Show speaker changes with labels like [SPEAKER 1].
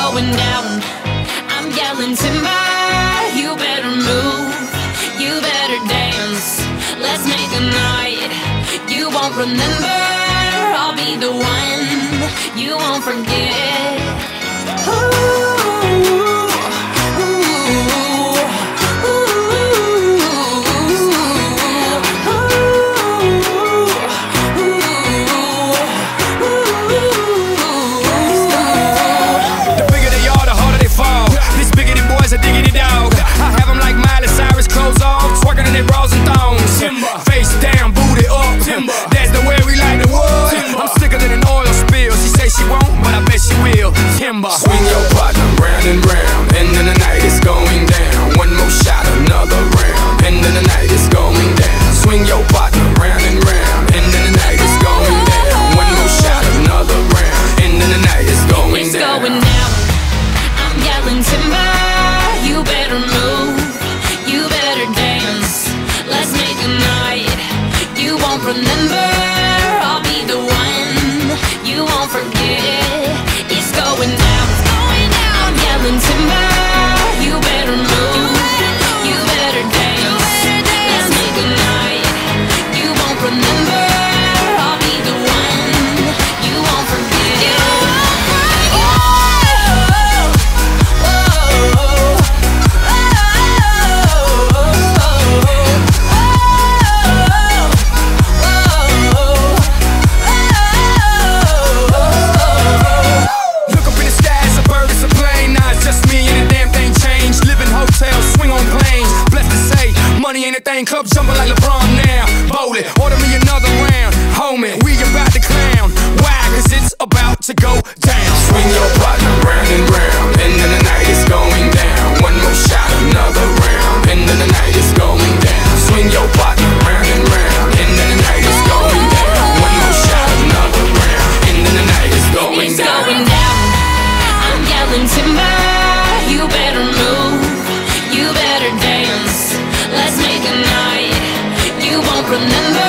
[SPEAKER 1] going down. I'm yelling timber, you better move, you better dance. Let's make a night you won't remember. I'll be the one you won't forget.
[SPEAKER 2] Face down, booty up, timber. That's the way we like the wood. I'm sicker than an oil spill. She say she won't, but I bet she will. Timber. Swing your partner round and round, and then the night is going down. One more shot, another round, and then the night is going down. Swing your partner round and round, and then the night is going down. One more shot, another round, and then the night is going down.
[SPEAKER 1] It's going down. I'm yelling timber, you better move, you better dance. Let's make a night you won't remember. I'll be the one you won't forget. It's going down, it's going down. I'm yelling timber, you better move, you better dance. Let's make a night you won't remember. I'll be the one you won't forget.
[SPEAKER 2] Money ain't a thing, club jumping like LeBron now. Bowling, order me another round. Homie, we about to clown. Why? Cause it's about to go down. Swing your partner round and round, and then the night is going down. One more shot, another round, and then the night is going down. Swing your partner round and round, and then the night is going down. One more shot, another round, and then the night is going down.
[SPEAKER 1] It's going down. I'm yelling timber, you better move, you better dance. Let's make a night you won't remember.